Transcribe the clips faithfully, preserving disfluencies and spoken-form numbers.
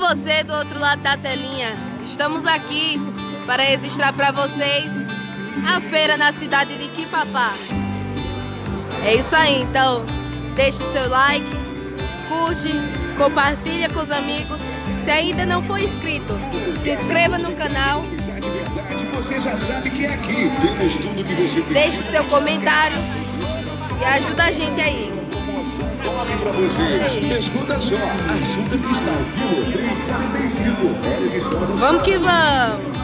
você do outro lado da telinha. Estamos aqui para registrar para vocês a feira na cidade de Iquipapá. É isso aí, então deixe o seu like, curte, compartilha com os amigos. Se ainda não for inscrito, se inscreva no canal. Você já sabe que é aqui. Temos tudo que você precisa. Deixe seu comentário e ajuda a gente aí. Top pra vocês. Escuta só. Açúcar Cristal, quilo três reais e quarenta e cinco centavos. Vamos que vamos.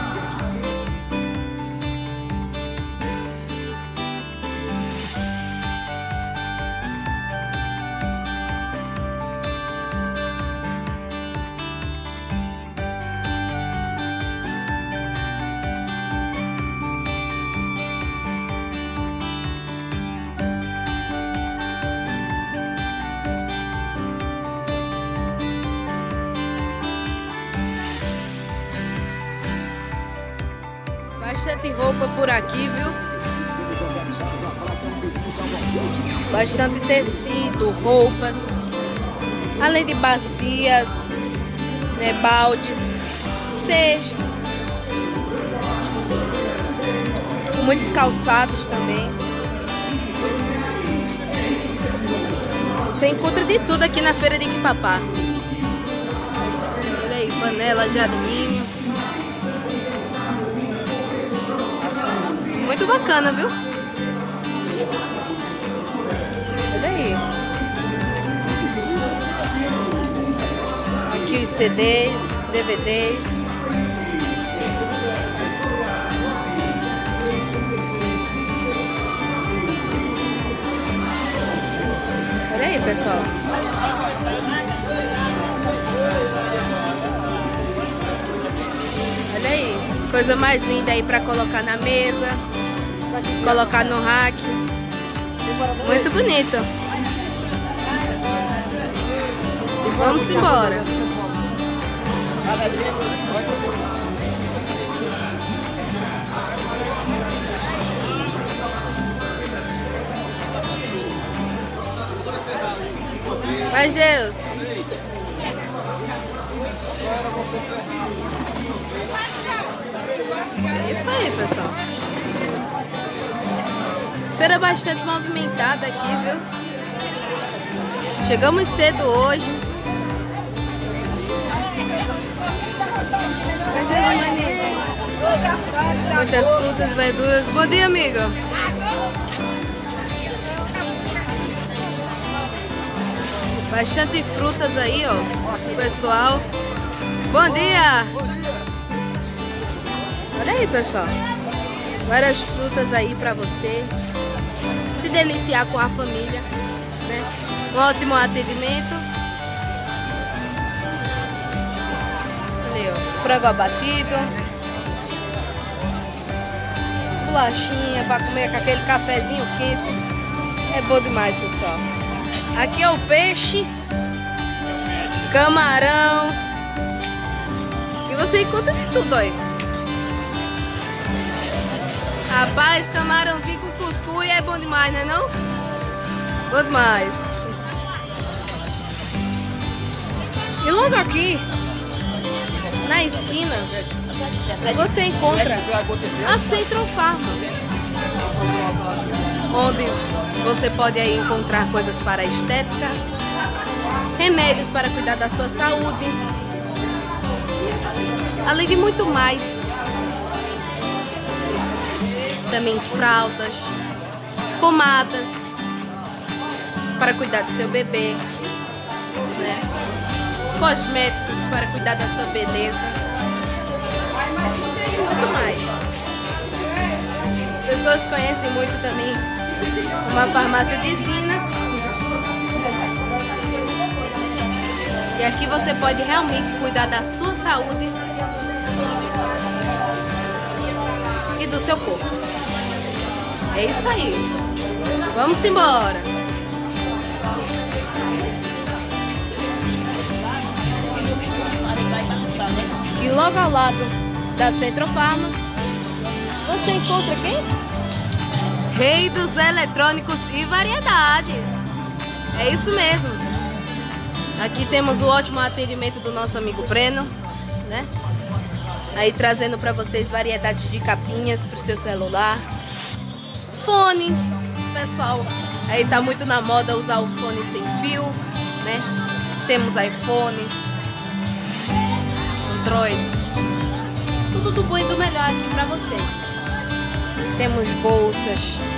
Bastante roupa por aqui, viu? Bastante tecido, roupas, além de bacias, né, baldes, cestos, muitos calçados também. Você encontra de tudo aqui na feira de Iquipapá. Olha aí, panela de alumínio. Muito bacana, viu? Olha aí. Aqui os C Ds, D V Ds. Olha aí, pessoal. Olha aí. Coisa mais linda aí pra colocar na mesa. Colocar no rack. Muito bonito. Vamos embora. Vai, Deus. É isso aí, pessoal. Feira bastante movimentada aqui, viu? Chegamos cedo hoje. Muitas frutas, verduras. Bom dia, amigo. Bastante frutas aí, ó, pessoal. Bom dia. Olha aí, pessoal. Várias frutas aí pra você se deliciar com a família, né? Um ótimo atendimento. Olha, ó, frango abatido, bolachinha para comer com aquele cafezinho quente. É bom demais, pessoal. Aqui é o peixe, camarão, e você encontra de tudo aí. Rapaz, camarãozinho com cuscuz é bom demais, né não? Bom demais. E logo aqui, na esquina, você encontra a Central Farma, onde você pode aí encontrar coisas para estética, remédios para cuidar da sua saúde, além de muito mais. Também fraldas, pomadas para cuidar do seu bebê, né? Cosméticos para cuidar da sua beleza e muito mais. Pessoas conhecem muito também uma farmácia de Zina, e aqui você pode realmente cuidar da sua saúde e do seu corpo. É isso aí. Vamos embora. E logo ao lado da Central Farma, você encontra quem? Rei dos eletrônicos e variedades. É isso mesmo. Aqui temos o ótimo atendimento do nosso amigo Breno, né? Aí trazendo para vocês variedades de capinhas para o seu celular. Fone, pessoal, aí tá muito na moda usar o fone sem fio, né? Temos iPhones, Androids, tudo do bom e do melhor aqui para você. Temos bolsas,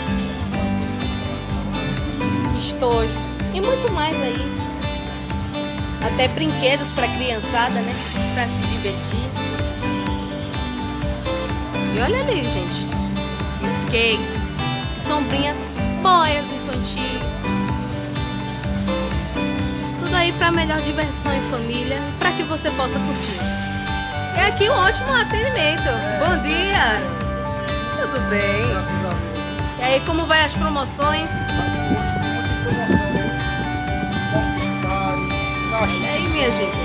estojos e muito mais aí. Até brinquedos para criançada, né? Para se divertir. E olha ali, gente. Skates, sombrinhas, boias infantis. Tudo aí para melhor diversão em família, para que você possa curtir. E aqui um ótimo atendimento. Bom dia. Tudo bem? E aí, como vai as promoções? E aí, minha gente?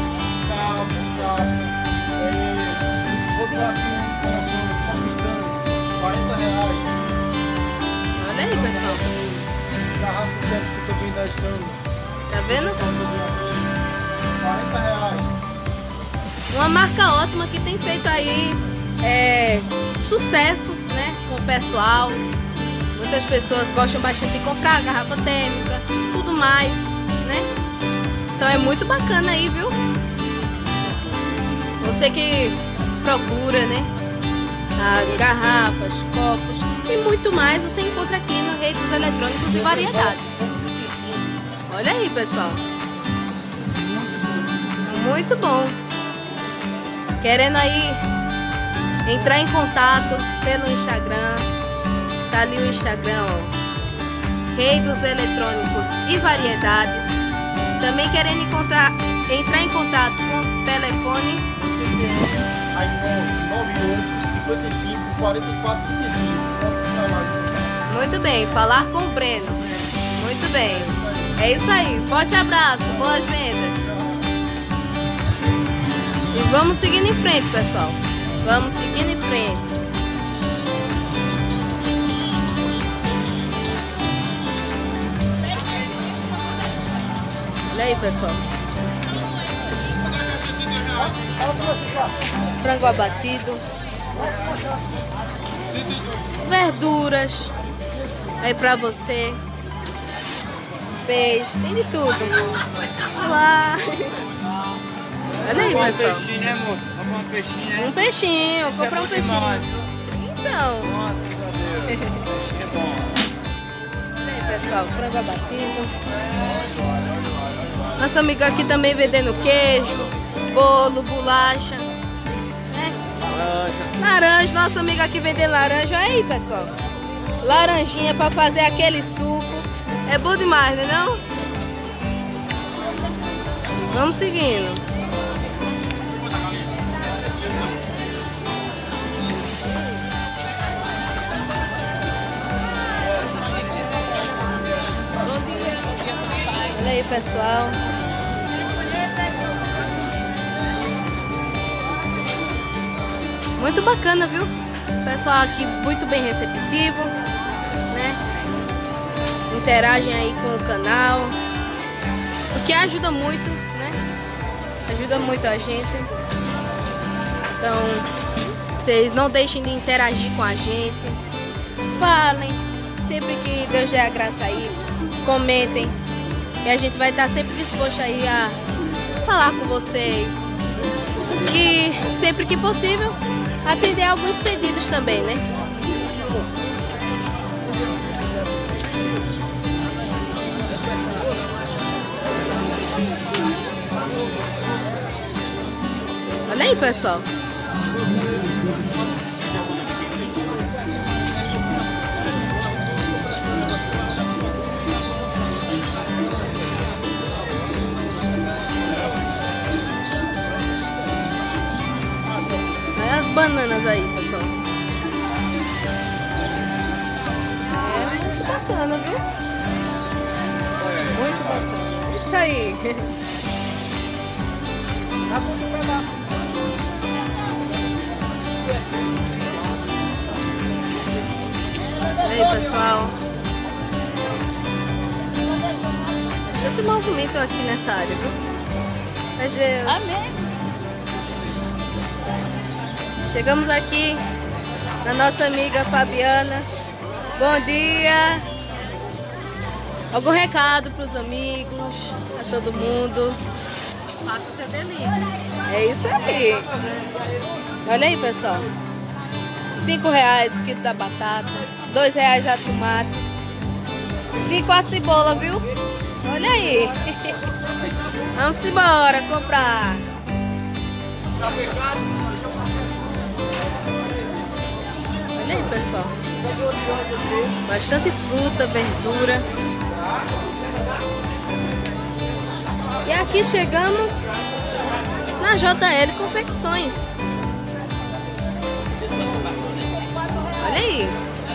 Olha aí, pessoal. Tá vendo? quarenta reais. Uma marca ótima que tem feito aí é, sucesso, né, com o pessoal. Muitas pessoas gostam bastante de comprar garrafa térmica, tudo mais, né? Então é muito bacana aí, viu? Você que procura, né? As garrafas, copos e muito mais você encontra aqui no Rei dos Eletrônicos e Variedades. Olha aí, pessoal. Muito bom. Querendo aí entrar em contato pelo Instagram. Tá ali o Instagram, ó. Rei dos Eletrônicos e Variedades. Também querendo encontrar, entrar em contato com o telefone. Aí nove oito, cinquenta e cinco, quarenta e quatro, trinta e cinco. Muito bem, falar com o Breno. Muito bem. É isso aí. Forte abraço, boas vendas. E vamos seguindo em frente, pessoal. Vamos seguindo em frente. Olha aí, pessoal. Frango abatido. Verduras. Aí pra você. Peixe. Tem de tudo. Olá. Olha aí, pessoal. Um peixinho, né, moça? Comprar um peixinho, né? Um peixinho. Comprar um peixinho. Então. Nossa, Deus. Peixinho é bom. Olha aí, pessoal. Frango abatido. Nossa amiga aqui também vendendo queijo, bolo, bolacha, né? Laranja. Laranja, nossa amiga aqui vendendo laranja. Olha aí, pessoal. Laranjinha para fazer aquele suco. É bom demais, né não? Vamos seguindo. Olha aí, pessoal. Muito bacana, viu? O pessoal aqui muito bem receptivo, né? Interagem aí com o canal, o que ajuda muito, né? Ajuda muito a gente. Então, vocês não deixem de interagir com a gente. Falem, sempre que Deus der a graça aí, comentem. E a gente vai estar sempre disposto aí a falar com vocês. E sempre que possível, atender alguns pedidos também, né? Olha aí, pessoal. Olha as bananas aí, pessoal. É muito bacana, viu? Muito bacana. Isso aí. E aí, pessoal, bastante movimento aqui nessa área, viu? Mas, Deus. Amém. Chegamos aqui na nossa amiga Fabiana. Bom dia. Algum recado para os amigos, a todo mundo? Faça seu delivery. É isso aí. Olha aí, pessoal. Cinco reais o quilo da batata. Dois reais já tomate. Cinco a cebola, viu? Olha aí. Vamos embora comprar. Olha aí, pessoal. Bastante fruta, verdura. E aqui chegamos na J L Confecções. Olha aí.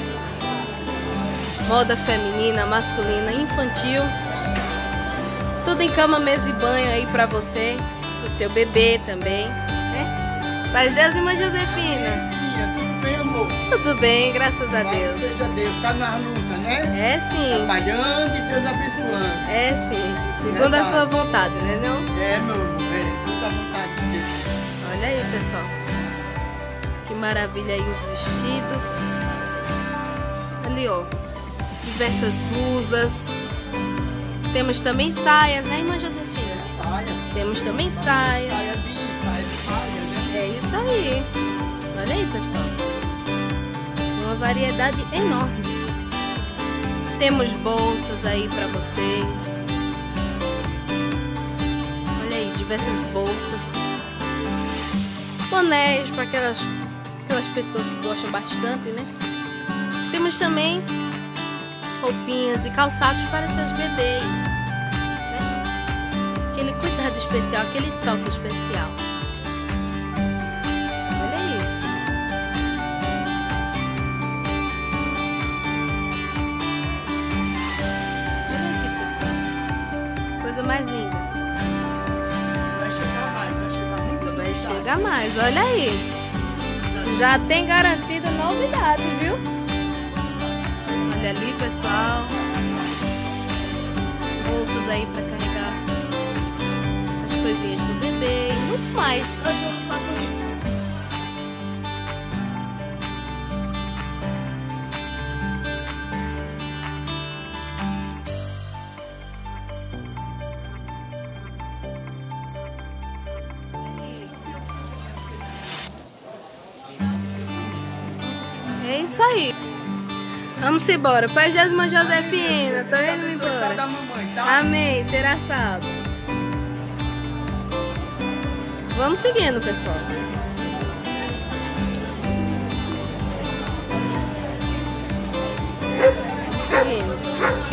Moda feminina, masculina, infantil. Tudo em cama, mesa e banho aí pra você, pro seu bebê também, né? Paz Deus, irmã Josefina. Filha, tudo bem, amor? Tudo bem, graças a Deus. Seja Deus, tá nas lutas, né? É sim, Trabalhando e Deus abençoando. é sim. Segundo a sua vontade, né não? É, meu amor, é tudo à vontade de Deus. Olha aí, pessoal. Que maravilha aí os vestidos. Ali, ó. Diversas blusas. Temos também saias, né, irmã Josefina? Saia, Temos também saias. saia de saia de palha, né? É isso aí. Olha aí, pessoal. Uma variedade enorme. Temos bolsas aí pra vocês. Olha aí, diversas bolsas. Bonés para aquelas, aquelas pessoas que gostam bastante, né? Temos também roupinhas e calçados para seus bebês, né? Aquele cuidado especial, aquele toque especial. Olha aí. Olha aqui, pessoal. Coisa mais linda. Vai chegar mais, vai chegar muito Vai chegar mais, olha aí. Já tem garantida novidade, viu? Olha ali, pessoal. Bolsas aí para carregar as coisinhas do bebê e muito mais. É isso aí. Vamos embora. Paz Jesus, irmã Josefina. Tô indo embora. da mamãe, tá? Amém. Será salvo. Vamos seguindo, pessoal. Vamos seguindo.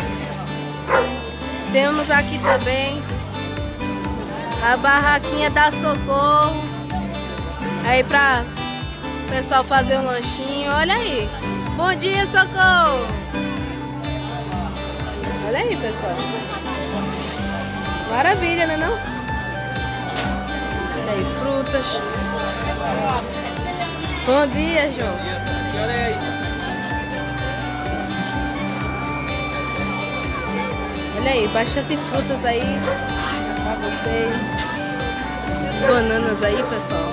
Temos aqui também a barraquinha da Socorro. Aí pra o pessoal fazer um lanchinho. Olha aí. Bom dia, Socorro. Olha aí, pessoal. Maravilha, né não? Olha aí, frutas. Bom dia, João. Olha aí. Olha aí, bastante frutas aí pra vocês. As bananas aí, pessoal.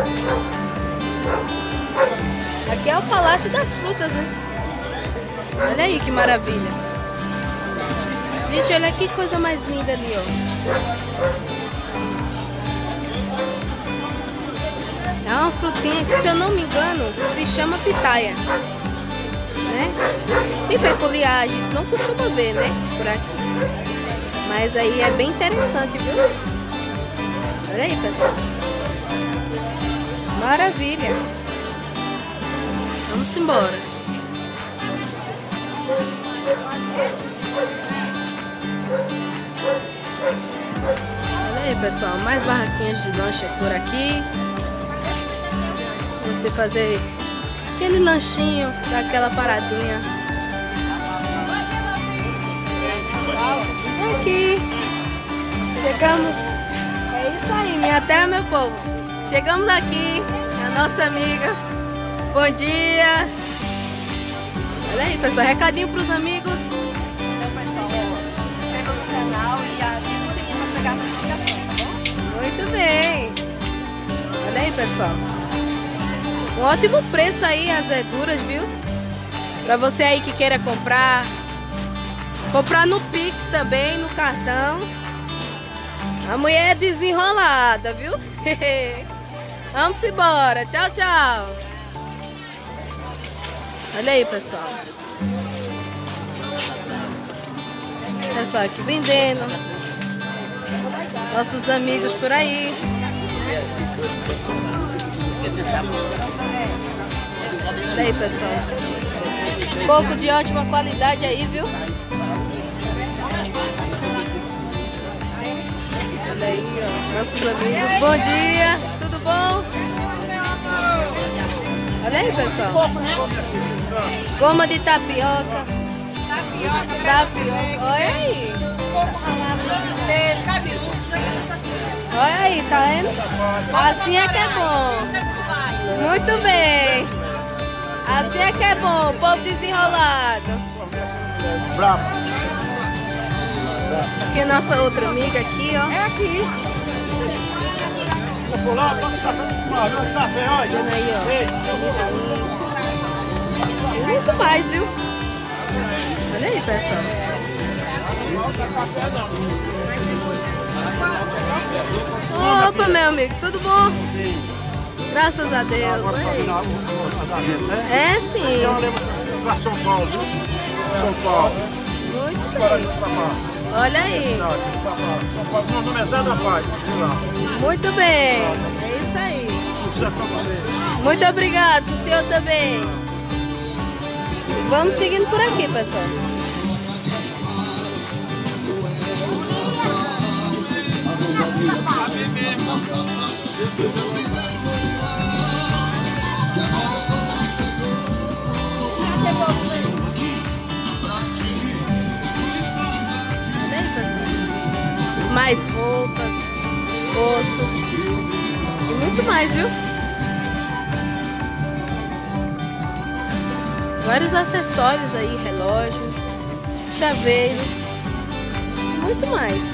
Aqui é o Palácio das Frutas, né? Olha aí que maravilha. Gente, olha que coisa mais linda ali, ó. É uma frutinha que, se eu não me engano, se chama pitaia, né? Bem peculiar, a gente não costuma ver, né? Por aqui. Mas aí é bem interessante, viu? Olha aí, pessoal. Maravilha. Vamos embora. Olha aí, pessoal, mais barraquinhas de lanche por aqui. Você fazer aquele lanchinho, daquela paradinha. Aqui. Chegamos. É isso aí, minha terra, meu povo. Chegamos aqui, a nossa amiga. Bom dia! Olha aí, pessoal, recadinho para os amigos. Então, pessoal, ó, se inscreva no canal e pegar a notificação, tá bom? Muito bem. Olha aí, pessoal. Um ótimo preço aí as verduras, viu? Pra você aí que queira comprar. Comprar no Pix também, no cartão. A mulher é desenrolada, viu? Vamos embora. Tchau, tchau. Olha aí, pessoal. Pessoal aqui vendendo. Nossos amigos por aí. Olha aí, pessoal. Coco de ótima qualidade aí, viu? Olha aí, ó. Nossos amigos. Bom dia. Tudo bom? Olha aí, pessoal. Goma de tapioca. Tapioca. Tapioca. Olha aí. Coco ralado inteiro, cabeludo, isso aí é só Olha aí, tá vendo? Assim é que é bom. Muito bem. Assim é que é bom, povo desenrolado. Bravo. Aqui é nossa outra amiga aqui, ó. É aqui. Eu vou lá, toma café, olha. Vendo aí, ó. E muito mais, viu? Olha aí, pessoal. Opa, meu amigo, tudo bom? Graças a Deus. Olha aí. É sim. Então leva para São Paulo, viu? São Paulo. Muito Para bem. para lá. Olha aí. São Paulo. Meu nome é Zé da Paz, sei lá. Muito bem. É isso aí. Sucesso para você. Muito obrigado, pro senhor também. E vamos seguindo por aqui, pessoal. Olha aí, pessoal. Mais roupas, bolsas e muito mais, viu? Vários acessórios aí, relógios, chaveiros e muito mais.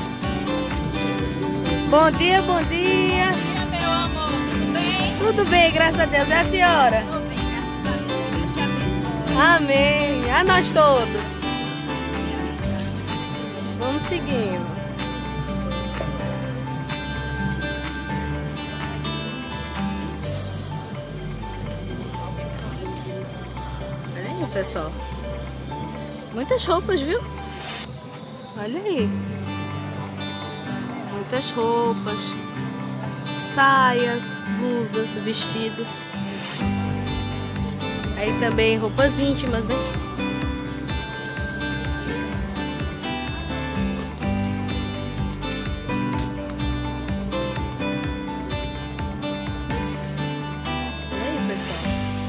Bom dia, bom dia. Bom dia, meu amor. Tudo bem? Tudo bem, graças a Deus. É a senhora? Tudo bem, graças a Deus. Deus te abençoe. Amém. A nós todos. Vamos seguindo. Olha aí, pessoal. Muitas roupas, viu? Olha aí. Muitas roupas. Saias, blusas, vestidos. Aí também roupas íntimas, né? Olha aí, pessoal.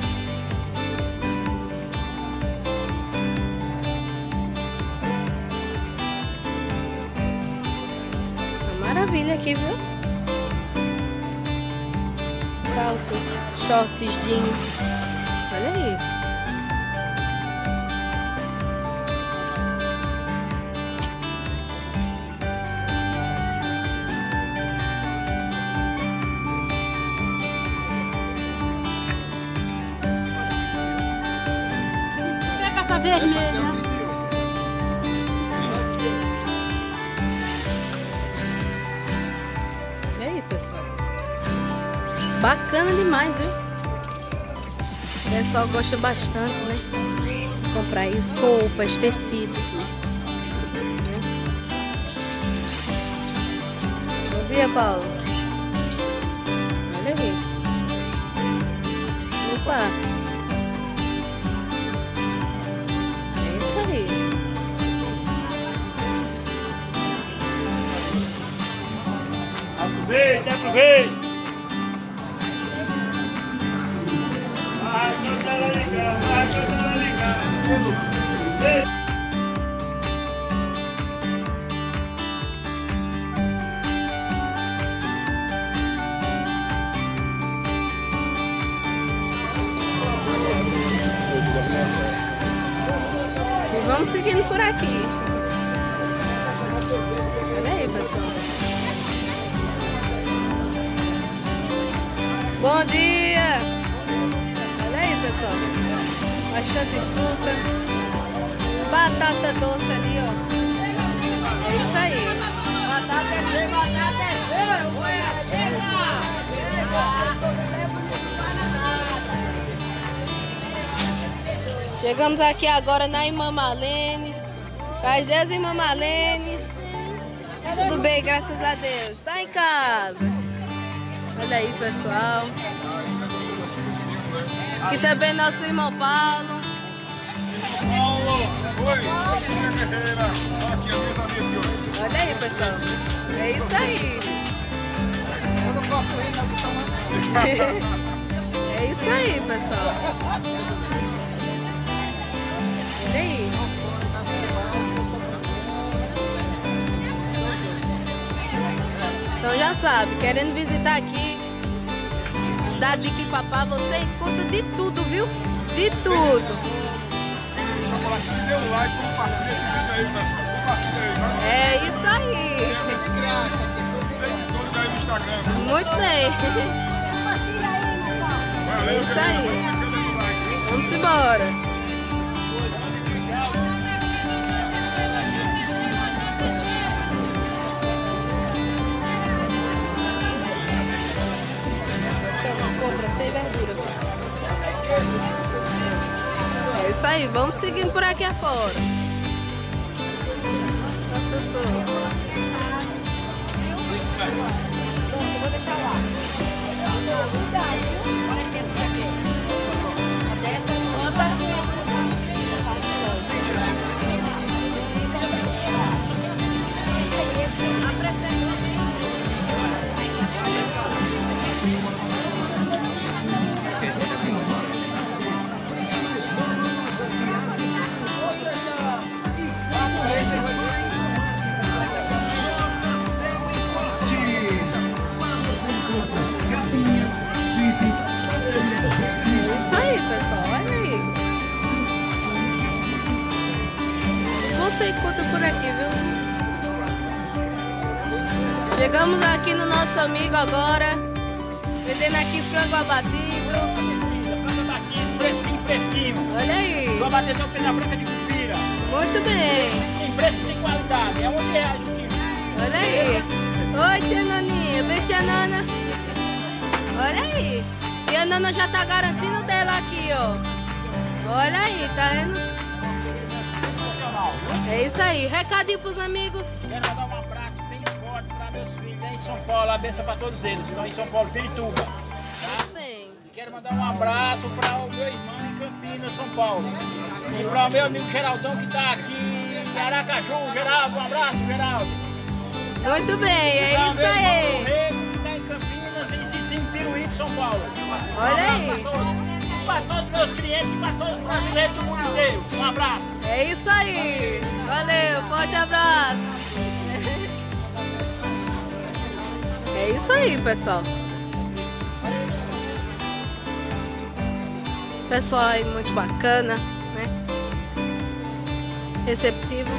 Uma maravilha aqui, viu? Calças, shorts, jeans. Olha aí. Pega essa vermelha. E aí, pessoal? Bacana demais, viu? O pessoal gosta bastante, né? Comprar isso, roupas, tecidos. Né? Bom dia, Paulo. Olha aí. Opa. É isso aí. Aproveite, aproveite. Vai, canta lá ligar, vai, canta lá ligar. E vamos seguindo por aqui. Olha aí, pessoal. Bom dia! Olha aí, pessoal. Bastante fruta. Batata doce ali, ó. É isso aí. Batata é cheia, batata é cheia. Chegamos aqui agora na irmã Marlene. Cajés, irmã Marlene. Tudo bem, graças a Deus. Tá em casa. Olha aí, pessoal. Aqui também nosso irmão Paulo. Paulo, oi, minha guerreira. Aqui, a mesa minha aqui, ó. Olha aí, pessoal. É isso aí. Quando eu passo aí, tá do tamanho. É isso aí, pessoal. Olha aí. Então já sabe, querendo visitar aqui, cidade de Iquipapá, você encontra de tudo, viu? De tudo. Chocolate, dê um like, compartilha esse vídeo aí, pessoal. Compartilha aí, vai. É isso aí. Seguidores aí no Instagram. Muito bem. Valeu, É isso aí. querido. Compartilha o like. Vamos embora. Compra sem verdura. É isso aí, vamos seguindo por aqui afora. Professor. Vou deixar lá. Essa conta. É isso aí, pessoal, olha aí. Você encontra por aqui, viu? Chegamos aqui no nosso amigo agora, vendendo aqui frango abatido. Frango abatido, fresquinho, fresquinho. Olha aí. Vou abater até o pé da branca de cupira. Muito bem. Tem preço e tem qualidade. É onze reais o quilo. Olha aí. Oi, tia Naninha. Vem, tia Nana. Olha aí. Tia Nana já tá garantindo dela aqui, ó. Olha aí, tá vendo? É isso aí. Recadinho pros amigos. Quero mandar um abraço bem forte para meus filhos aí em São Paulo. A benção para todos eles. Estão em São Paulo, Pirituba. Tá? Bem. E quero mandar um abraço para o meu irmão em Campinas, São Paulo. E para o meu amigo Geraldão que tá aqui em Aracaju. Geraldo, um abraço, Geraldo. Muito bem, é Pra isso meu irmão aí. Rego, que tá em Campinas e Cici em Piruíte, São Paulo. Um Olha abraço aí. para todos. Para todos os meus clientes e para todos os brasileiros do mundo inteiro. Um abraço. É isso aí. Valeu, forte abraço. É isso aí, pessoal. Pessoal aí muito bacana, né? Receptivo.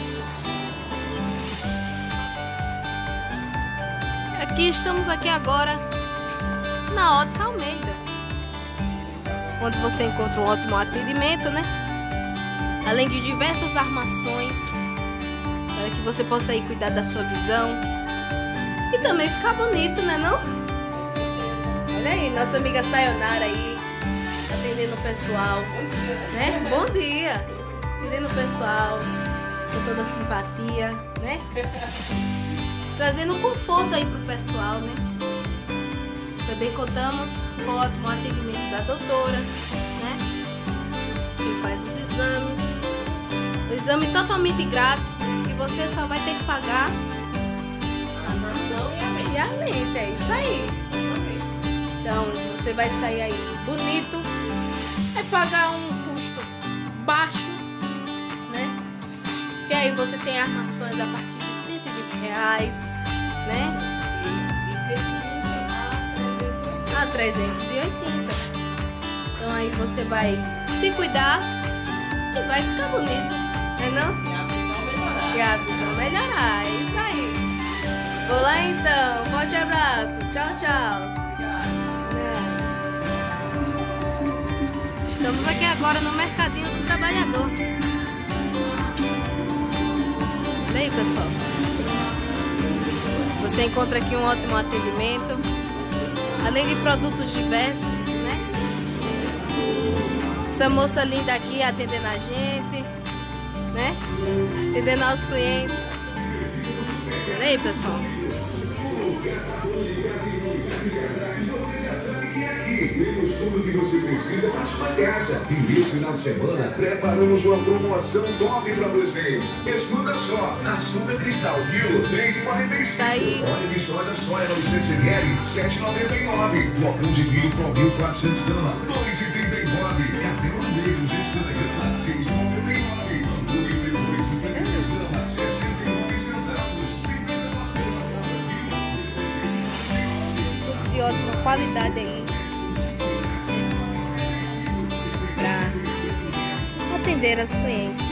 Aqui estamos aqui agora na Ótica Almeida, onde você encontra um ótimo atendimento, né? Além de diversas armações para que você possa aí cuidar da sua visão e também ficar bonito, né não? Olha aí, nossa amiga Sayonara aí atendendo o pessoal, né? Bom dia! Atendendo o pessoal com toda a simpatia, né? Trazendo conforto aí pro pessoal, né? Também contamos com o ótimo atendimento da doutora, né? Que faz os exames. O exame totalmente grátis e você só vai ter que pagar a nação e a lente. É isso aí. Então você vai sair aí bonito, vai pagar um custo baixo, né? Que aí você tem armações a partir de cento e vinte reais, né? A trezentos e oitenta. Então aí você vai se cuidar e vai ficar bonito, né não? E a visão melhorar, é isso aí. Vou lá então, forte abraço, tchau, tchau. Não. Estamos aqui agora no Mercadinho do Trabalhador. Olha aí, pessoal. Você encontra aqui um ótimo atendimento, além de produtos diversos, né? Essa moça linda aqui atendendo a gente, né? Atendendo aos clientes. Olha aí, pessoal. Tudo que você precisa para sua casa. E nesse final de semana, preparamos uma promoção top para vocês. Escuta só, açúcar cristal, quilo, três reais e quarenta e cinco. Tá aí. Óleo de soja soia novecentos mililitros, sete reais e noventa e nove. Flocão de milho Pro mil e quatrocentos gramas, dois reais e trinta e nove. Café Andejos, cinquenta gramas, seis reais e noventa e nove. Hambúrguer frigorífico, cinquenta e seis gramas, sessenta e nove centavos. Tudo de ótima qualidade aí, para atender aos clientes.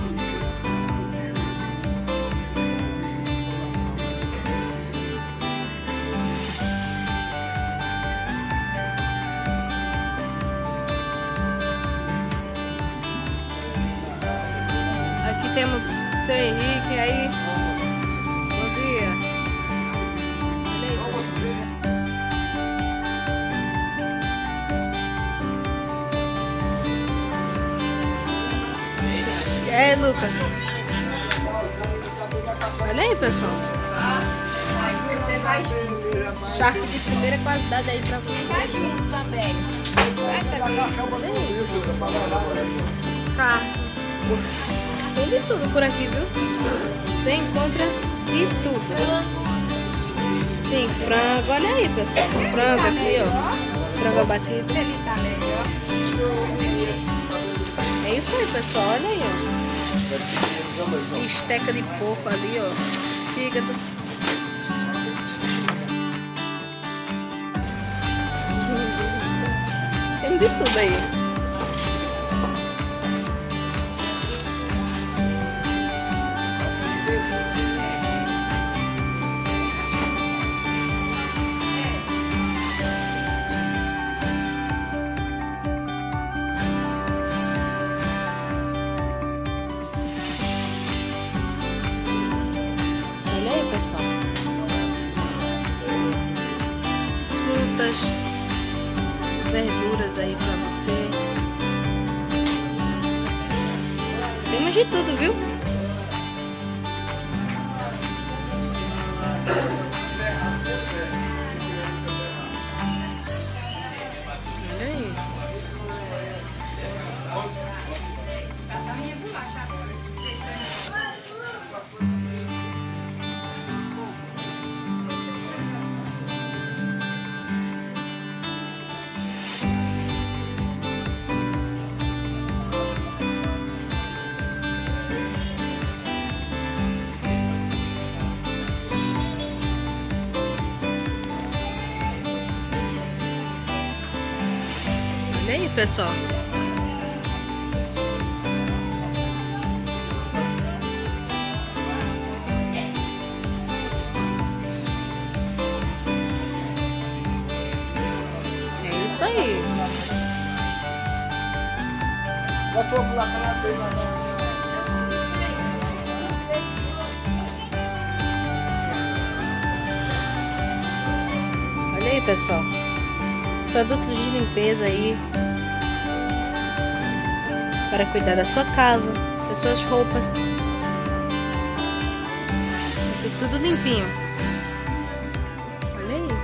Aqui temos o seu Henrique aí. Bom dia. Olha aí, pessoal. É, Lucas. Olha aí, pessoal. Charque de primeira qualidade aí pra você. Vai junto também. Olha aí. Carro. Tem de tudo por aqui, viu? Você encontra de tudo. Tem frango. Olha aí, pessoal. Frango aqui, ó. Frango abatido. Ele tá melhor. É isso aí, pessoal. Olha aí, ó. Bisteca de porco ali, ó. Fígado. Tem de tudo aí. Pessoal, frutas, verduras aí pra você. Temos de tudo, viu? Olha aí. Olha aí, pessoal. É isso aí. Da sua população na frente, Olha aí, pessoal. Produtos de limpeza aí para cuidar da sua casa, das suas roupas. Tem tudo limpinho. Olha aí.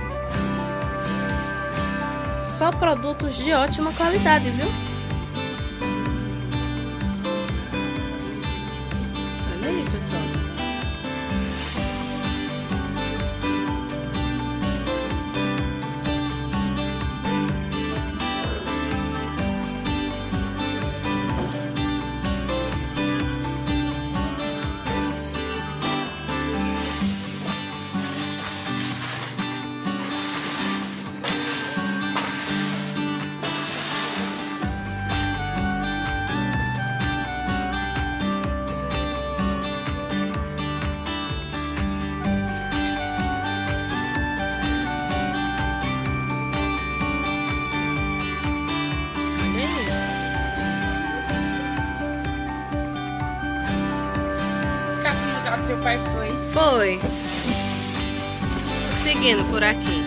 Só produtos de ótima qualidade, viu? Olha aí, pessoal. teu pai foi. Foi. Seguindo por aqui.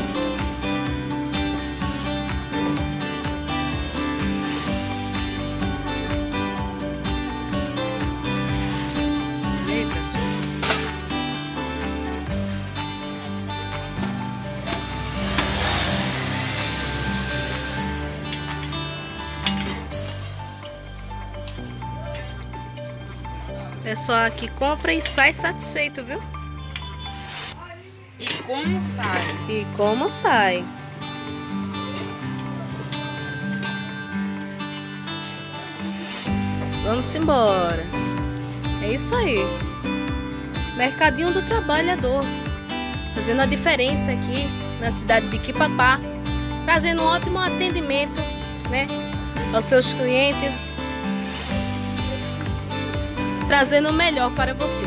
Eita, senhor. Pessoal aqui compra e sai satisfeito, viu? E como sai? E como sai? Vamos embora. É isso aí. Mercadinho do Trabalhador. Fazendo a diferença aqui na cidade de Quipapá. Trazendo um ótimo atendimento, né, aos seus clientes. Trazendo o melhor para você.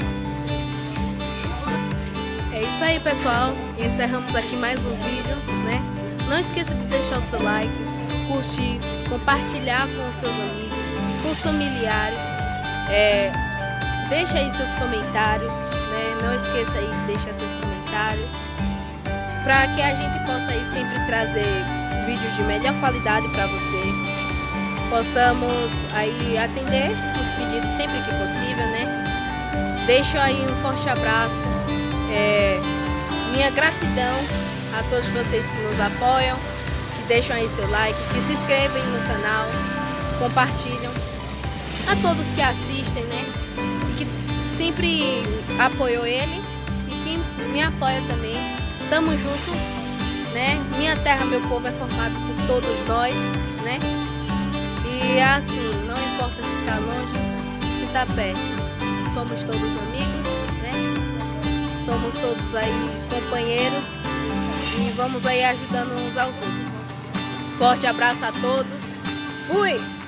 É isso aí, pessoal. Encerramos aqui mais um vídeo, né? Não esqueça de deixar o seu like, curtir, compartilhar com os seus amigos, com os familiares. É, deixa aí seus comentários, né? Não esqueça aí de deixar seus comentários, para que a gente possa aí sempre trazer vídeos de melhor qualidade para você. Possamos aí atender os pedidos sempre que possível, né? Deixo aí um forte abraço, é, minha gratidão a todos vocês que nos apoiam, que deixam aí seu like, que se inscrevem no canal, compartilham, a todos que assistem, né? E que sempre apoiou ele e que me apoia também. Tamo junto, né? Minha terra, meu povo é formado por todos nós, né? E assim, não importa se tá longe, se tá perto, somos todos amigos, né? Somos todos aí companheiros e vamos aí ajudando uns aos outros. Forte abraço a todos. Fui!